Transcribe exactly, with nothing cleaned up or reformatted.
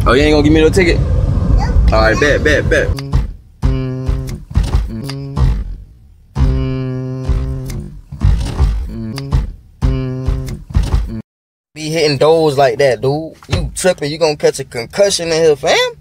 Oh, you ain't gonna give me no ticket? All right, bet, bet, bet. Be hitting doors like that, dude. You tripping, you gonna catch a concussion in here, fam?